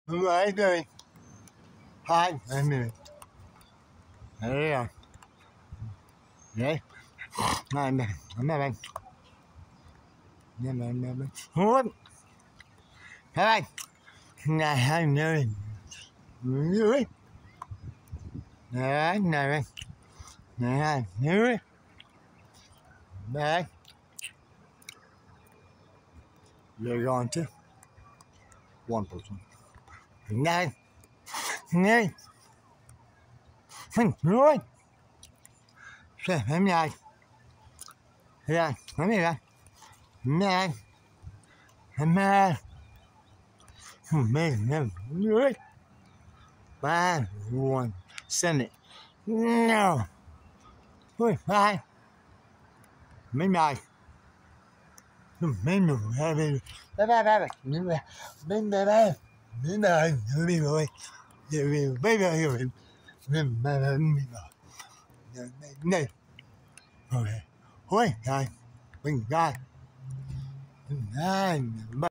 Đấy rồi. Hai mình đấy rồi. Đấy. Này này, này hút. Thế này. Này hai nơi. Dưới. Đấy, này. Này, dưới. Đấy. You're going to 1%. Này. Này. Rồi. Xem em này. Rồi, nói gì đây? Này. Em này. Man, really? 5, 1, send it. No. Ui, 2. Mấy ngày. Mấy người hai bên. Bye. Này. Ôi, này. Mình gai.